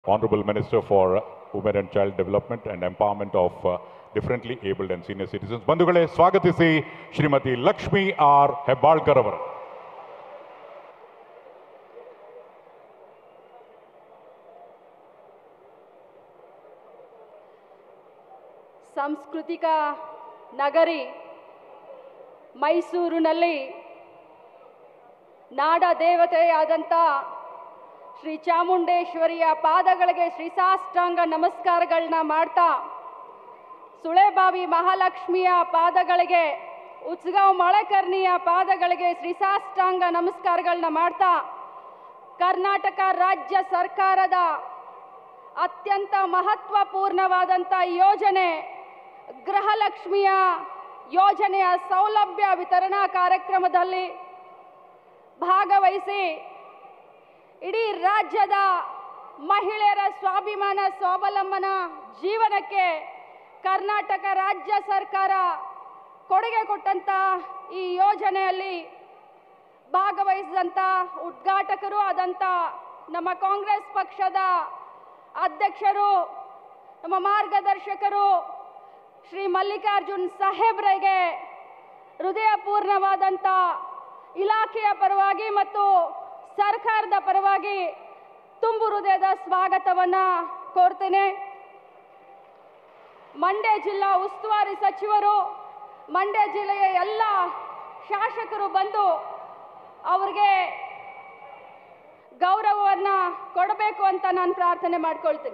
Honorable Minister for Women and Child Development and Empowerment of Differently Abled and Senior Citizens. ಬಂಧುಗಳೇ ಸ್ವಾಗತಿಸಿ Shrimati Lakshmi R Hebbalkar ಅವರು. ಸಾಂಸ್ಕೃತಿಕ ನಗರಿ ಮೈಸೂರಿನಲ್ಲಿ ನಾಡ ದೇವತೆಯಾದಂಥ ಶ್ರೀ ಚಾಮುಂಡೇಶ್ವರಿಯ ಪಾದಗಳಿಗೆ ಶ್ರೀಸಾಷ್ಟಾಂಗ ನಮಸ್ಕಾರಗಳನ್ನ ಮಾಡ್ತಾ, ಸುಳೆಬಾವಿ ಮಹಾಲಕ್ಷ್ಮಿಯ ಪಾದಗಳಿಗೆ, ಉಚ್ಗಾಂವ್ ಮಳೆಕರ್ಣಿಯ ಪಾದಗಳಿಗೆ ಶ್ರೀಸಾಷ್ಟಾಂಗ ನಮಸ್ಕಾರಗಳನ್ನ ಮಾಡ್ತಾ, ಕರ್ನಾಟಕ ರಾಜ್ಯ ಸರ್ಕಾರದ ಅತ್ಯಂತ ಮಹತ್ವಪೂರ್ಣವಾದಂಥ ಯೋಜನೆ ಗೃಹಲಕ್ಷ್ಮಿಯ ಯೋಜನೆಯ ಸೌಲಭ್ಯ ವಿತರಣಾ ಕಾರ್ಯಕ್ರಮದಲ್ಲಿ ಭಾಗವಹಿಸಿ ಇಡೀ ರಾಜ್ಯದ ಮಹಿಳೆಯರ ಸ್ವಾಭಿಮಾನ ಸ್ವಾವಲಂಬನ ಜೀವನಕ್ಕೆ ಕರ್ನಾಟಕ ರಾಜ್ಯ ಸರ್ಕಾರ ಕೊಡುಗೆ ಕೊಟ್ಟಂಥ ಈ ಯೋಜನೆಯಲ್ಲಿ ಭಾಗವಹಿಸಿದಂಥ ಉದ್ಘಾಟಕರು ಆದಂಥ ನಮ್ಮ ಕಾಂಗ್ರೆಸ್ ಪಕ್ಷದ ಅಧ್ಯಕ್ಷರು, ನಮ್ಮ ಮಾರ್ಗದರ್ಶಕರು ಶ್ರೀ ಮಲ್ಲಿಕಾರ್ಜುನ್ ಸಾಹೇಬ್ರಿಗೆ ಹೃದಯಪೂರ್ಣವಾದಂಥ ಇಲಾಖೆಯ ಪರವಾಗಿ ಮತ್ತು ಸರ್ಕಾರದ ಪರವಾಗಿ ತುಂಬು ಹೃದಯದ ಸ್ವಾಗತವನ್ನು ಕೋರ್ತೇನೆ. ಮಂಡ್ಯ ಜಿಲ್ಲಾ ಉಸ್ತುವಾರಿ ಸಚಿವರು, ಮಂಡ್ಯ ಜಿಲ್ಲೆಯ ಎಲ್ಲ ಶಾಸಕರು ಬಂದು ಅವರಿಗೆ ಗೌರವವನ್ನು ಕೊಡಬೇಕು ಅಂತ ನಾನು ಪ್ರಾರ್ಥನೆ ಮಾಡ್ಕೊಳ್ತೀನಿ.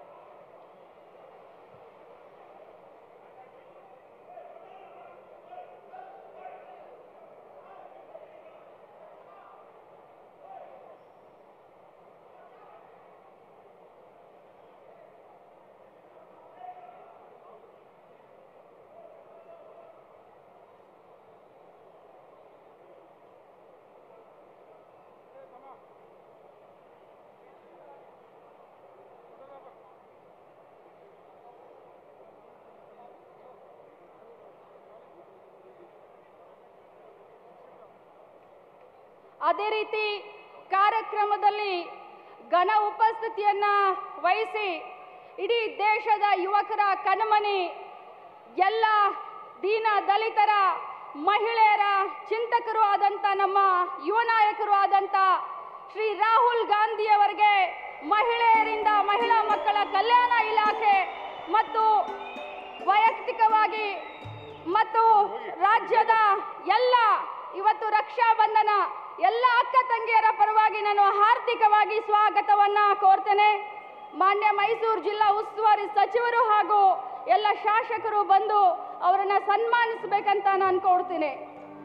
ಅದೇ ರೀತಿ ಕಾರ್ಯಕ್ರಮದಲ್ಲಿ ಘನ ಉಪಸ್ಥಿತಿಯನ್ನ ವಹಿಸಿ ಇಡೀ ದೇಶದ ಯುವಕರ ಕಣ್ಮನಿ, ಎಲ್ಲ ದೀನ ದಲಿತರ, ಮಹಿಳೆಯರ ಚಿಂತಕರು ಆದಂಥ ನಮ್ಮ ಯುವ ನಾಯಕರು ಆದಂಥ ಶ್ರೀ ರಾಹುಲ್ ಗಾಂಧಿಯವರಿಗೆ ಮಹಿಳೆಯರಿಂದ ಮಹಿಳಾ ಮಕ್ಕಳ ಕಲ್ಯಾಣ ಇಲಾಖೆ ಮತ್ತು ವೈಯಕ್ತಿಕವಾಗಿ ಮತ್ತು ರಾಜ್ಯದ ಎಲ್ಲ ಇವತ್ತು ರಕ್ಷಾಬಂಧನ ಎಲ್ಲ ಅಕ್ಕ ತಂಗಿಯರ ಪರವಾಗಿ ನಾನು ಹಾರ್ದಿಕವಾಗಿ ಸ್ವಾಗತವನ್ನ ಕೋರ್ತೇನೆ. ಮಾನ್ಯ ಮೈಸೂರು ಜಿಲ್ಲಾ ಉಸ್ತುವಾರಿ ಸಚಿವರು ಹಾಗೂ ಎಲ್ಲ ಶಾಸಕರು ಬಂದು ಅವರನ್ನ ಸನ್ಮಾನಿಸಬೇಕಂತ ನಾನು ಕೋರ್ತೀನಿ.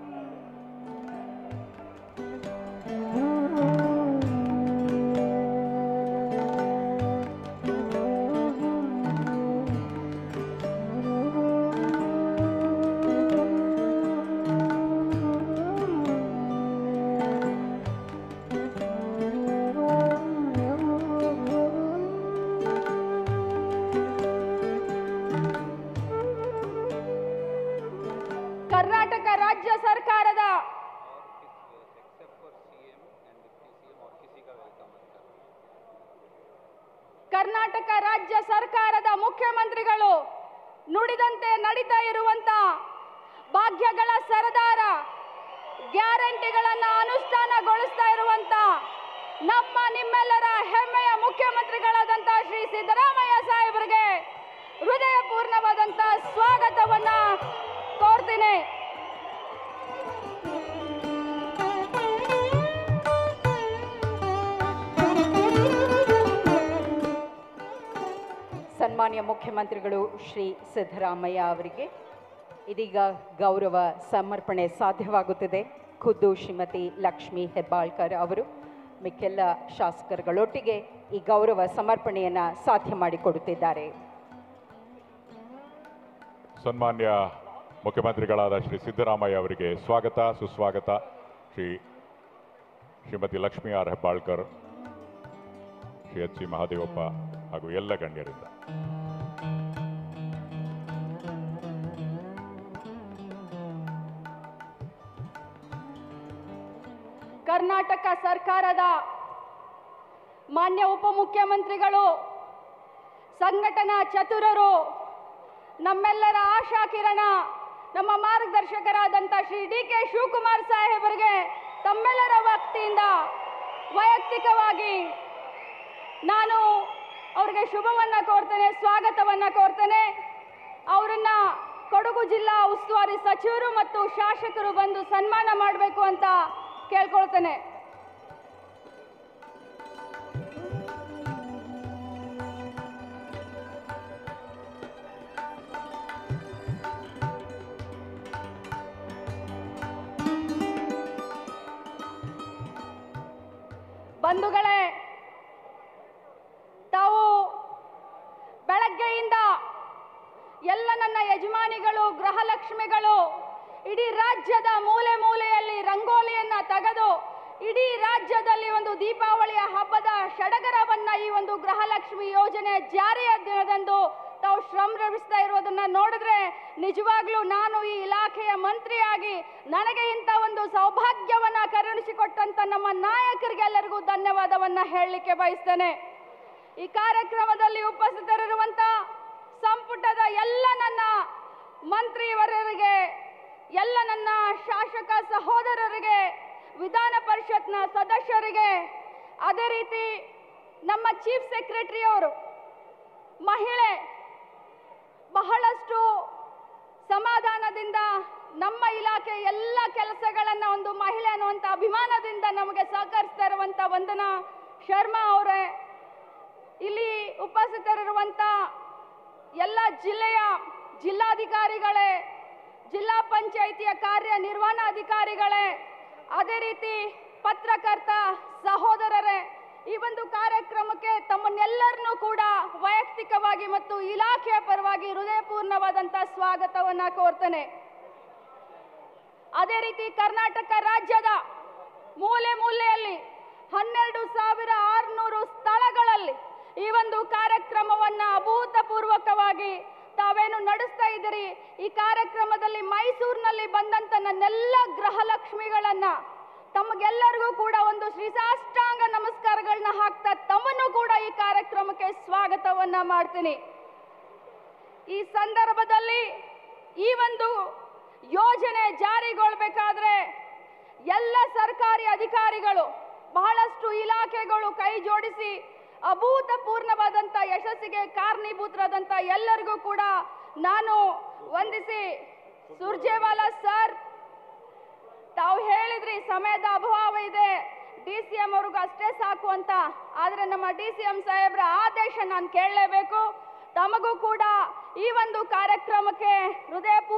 ಕರ್ನಾಟಕ ರಾಜ್ಯ ಸರ್ಕಾರದ ಮುಖ್ಯಮಂತ್ರಿಗಳು ನುಡಿದಂತೆ ನಡೀತಾ ಇರುವಂತ ಭಾಗ್ಯಗಳ ಸರದಾರ, ಗ್ಯಾರಂಟಿಗಳನ್ನು ಅನುಷ್ಠಾನಗೊಳಿಸ್ತಾ ಇರುವಂತ ನಮ್ಮ ನಿಮ್ಮೆಲ್ಲರ ಹೆಮ್ಮೆಯ ಮುಖ್ಯಮಂತ್ರಿಗಳಾದಂಥ ಶ್ರೀ ಸಿದ್ದರಾಮಯ್ಯ ಸಾಹೇಬರಿಗೆ ಹೃದಯಪೂರ್ಣವಾದಂಥ ಸ್ವಾಗತವನ್ನ ಕೋರ್ತೀನಿ. ಸನ್ಮಾನ್ಯ ಮುಖ್ಯಮಂತ್ರಿಗಳು ಶ್ರೀ ಸಿದ್ದರಾಮಯ್ಯ ಅವರಿಗೆ ಇದೀಗ ಗೌರವ ಸಮರ್ಪಣೆ ಸಾಧ್ಯವಾಗುತ್ತಿದೆ. ಖುದ್ದು ಶ್ರೀಮತಿ ಲಕ್ಷ್ಮಿ ಹೆಬ್ಬಾಳ್ಕರ್ ಅವರು ಮಿಕ್ಕೆಲ್ಲ ಶಾಸಕರುಗಳೊಟ್ಟಿಗೆ ಈ ಗೌರವ ಸಮರ್ಪಣೆಯನ್ನು ಸಾಧ್ಯ ಮಾಡಿಕೊಡುತ್ತಿದ್ದಾರೆ. ಸನ್ಮಾನ್ಯ ಮುಖ್ಯಮಂತ್ರಿಗಳಾದ ಶ್ರೀ ಸಿದ್ದರಾಮಯ್ಯ ಅವರಿಗೆ ಸ್ವಾಗತ ಸುಸ್ವಾಗತ. Shrimati Lakshmi R Hebbalkar, Shri H C Mahadevappa ಹಾಗೂ ಎಲ್ಲ ಗಣ್ಯರಿಂದ. ಕರ್ನಾಟಕ ಸರ್ಕಾರದ ಮಾನ್ಯ ಉಪಮುಖ್ಯಮಂತ್ರಿಗಳು, ಸಂಘಟನಾ ಚತುರರು, ನಮ್ಮೆಲ್ಲರ ಆಶಾ ಕಿರಣ, ನಮ್ಮ ಮಾರ್ಗದರ್ಶಕರಾದಂಥ ಶ್ರೀ DK ಶಿವಕುಮಾರ್ ಸಾಹೇಬರಿಗೆ ತಮ್ಮೆಲ್ಲರ ವತಿಯಿಂದ ವೈಯಕ್ತಿಕವಾಗಿ ನಾನು ಅವರಿಗೆ ಶುಭವನ್ನು ಕೋರ್ತೇನೆ, ಸ್ವಾಗತವನ್ನು ಕೋರ್ತೇನೆ. ಅವರನ್ನ ಕೊಡಗು ಜಿಲ್ಲಾ ಉಸ್ತುವಾರಿ ಸಚಿವರು ಮತ್ತು ಶಾಸಕರು ಬಂದು ಸನ್ಮಾನ ಮಾಡಬೇಕು ಅಂತ ಕೇಳ್ಕೊಳ್ತೇನೆ. ಬಂಧುಗಳೇ, ತಾವು ಬೆಳಗ್ಗೆಯಿಂದ ಎಲ್ಲ ನನ್ನ ಯಜಮಾನಿಗಳು, ಗೃಹಲಕ್ಷ್ಮಿಗಳು ಇಡೀ ರಾಜ್ಯದ ಮೂಲೆ ಮೂಲೆಯಲ್ಲಿ ರಂಗೋಲಿಯನ್ನ ತೆಗೆದು ಇಡೀ ರಾಜ್ಯದಲ್ಲಿ ಒಂದು ದೀಪಾವಳಿಯ ಹಬ್ಬದ ಸಡಗರವನ್ನ ಈ ಒಂದು ಗೃಹಲಕ್ಷ್ಮಿ ಯೋಜನೆ ಜಾರಿಯ ದಿನದಂದು ತಾವು ಶ್ರಮಿಸ್ತಾ ಇರೋದನ್ನ ನೋಡಿದ್ರೆ ನಿಜವಾಗ್ಲೂ ನಾನು ಈ ಇಲಾಖೆಯ ಮಂತ್ರಿಯಾಗಿ ನನಗೆ ಇಂಥ ಒಂದು ಸೌಭಾಗ್ಯವನ್ನ ಕರುಣಿಸಿಕೊಟ್ಟಂತ ನಮ್ಮ ನಾಯಕರಿಗೆಲ್ಲರಿಗೂ ಧನ್ಯವಾದವನ್ನ ಹೇಳಲಿಕ್ಕೆ ಬಯಸ್ತೇನೆ. ಈ ಕಾರ್ಯಕ್ರಮದಲ್ಲಿ ಉಪಸ್ಥಿತರಿರುವಂತ ಸಂಪುಟದ ಎಲ್ಲ ನನ್ನ ಮಂತ್ರಿವರರಿಗೆ, ಎಲ್ಲ ನನ್ನ ಶಾಸಕ ಸಹೋದರರಿಗೆ, ವಿಧಾನ ಪರಿಷತ್ನ ಸದಸ್ಯರಿಗೆ, ಅದೇ ರೀತಿ ನಮ್ಮ ಚೀಫ್ ಸೆಕ್ರೆಟರಿ ಅವರು, ಮಹಿಳೆ ಬಹಳಷ್ಟು ಸಮಾಧಾನದಿಂದ ನಮ್ಮ ಇಲಾಖೆ ಎಲ್ಲ ಕೆಲಸಗಳನ್ನ ಒಂದು ಮಹಿಳೆ ಅನ್ನುವಂಥ ಅಭಿಮಾನದಿಂದ ನಮಗೆ ಸಹಕರಿಸ್ತಾ ಇರುವಂತ ವಂದನಾ ಶರ್ಮಾ ಅವರೇ, ಇಲ್ಲಿ ಉಪಸ್ಥಿತರಿರುವಂತ ಎಲ್ಲ ಜಿಲ್ಲೆಯ ಜಿಲ್ಲಾಧಿಕಾರಿಗಳೇ, ಜಿಲ್ಲಾ ಪಂಚಾಯಿತಿಯ ಕಾರ್ಯನಿರ್ವಹಣಾಧಿಕಾರಿಗಳೇ, ಅದೇ ರೀತಿ ಪತ್ರಕರ್ತ ಸಹೋದರರೇ, ಈ ಒಂದು ಕಾರ್ಯಕ್ರಮಕ್ಕೆ ತಮ್ಮನ್ನೆಲ್ಲರನ್ನೂ ಕೂಡ ವೈಯಕ್ತಿಕವಾಗಿ ಮತ್ತು ಇಲಾಖೆಯ ಪರವಾಗಿ ಹೃದಯಪೂರ್ಣವಾದಂಥ ಸ್ವಾಗತವನ್ನ ಕೋರ್ತೇನೆ. ಅದೇ ರೀತಿ ಕರ್ನಾಟಕ ರಾಜ್ಯದ ಮೂಲೆ ಮೂಲೆಯಲ್ಲಿ 12,600 ಸ್ಥಳಗಳಲ್ಲಿ ಈ ಒಂದು ಕಾರ್ಯಕ್ರಮವನ್ನ ಅಭೂತಪೂರ್ವಕವಾಗಿ ತಾವೇನು ನಡೆಸ್ತಾ ಇದ್ದೀರಿ. ಈ ಕಾರ್ಯಕ್ರಮದಲ್ಲಿ ಮೈಸೂರಿನಲ್ಲಿ ಬಂದಂತ ನನ್ನೆಲ್ಲ ಗೃಹಲಕ್ಷ್ಮಿಗಳನ್ನ ತಮಗೆಲ್ಲರಿಗೂ ಕೂಡ ಒಂದು ಶ್ರೀಸಾಷ್ಟಾಂಗ ನಮಸ್ಕಾರಗಳನ್ನ ಹಾಕ್ತಾ ತಮ್ಮನ್ನು ಕೂಡ ಈ ಕಾರ್ಯಕ್ರಮಕ್ಕೆ ಸ್ವಾಗತವನ್ನ ಮಾಡ್ತೀನಿ. ಈ ಸಂದರ್ಭದಲ್ಲಿ ಈ ಒಂದು ಯೋಜನೆ ಜಾರಿಗೊಳ್ಳಬೇಕಾದ್ರೆ ಎಲ್ಲ ಸರ್ಕಾರಿ ಅಧಿಕಾರಿಗಳು, ಬಹಳಷ್ಟು ಇಲಾಖೆಗಳು ಕೈ ಜೋಡಿಸಿ ಅಭೂತಪೂರ್ಣವಾದಂಥ ಯಶಸ್ಸಿಗೆ ಕಾರಣೀಭೂತರಾದಂಥ ಎಲ್ಲರಿಗೂ ಕೂಡ ನಾನು ವಂದಿಸಿ, ಸುರ್ಜೇವಾಲಾ ಸರ್, ತಾವು ಹೇಳಿದ್ರಿ ಸಮಯದ ಅಭಾವ ಇದೆ, DCM ಅವ್ರಿಗೂ ಅಷ್ಟೇ ಸಾಕು ಅಂತ. ಆದರೆ ನಮ್ಮ DCM ಸಾಹೇಬ್ರ ಆದೇಶ ನಾನು ಕೇಳಲೇಬೇಕು. ತಮಗೂ ಕೂಡ ಈ ಒಂದು ಕಾರ್ಯಕ್ರಮಕ್ಕೆ ಹೃದಯಪೂರ್ವಕ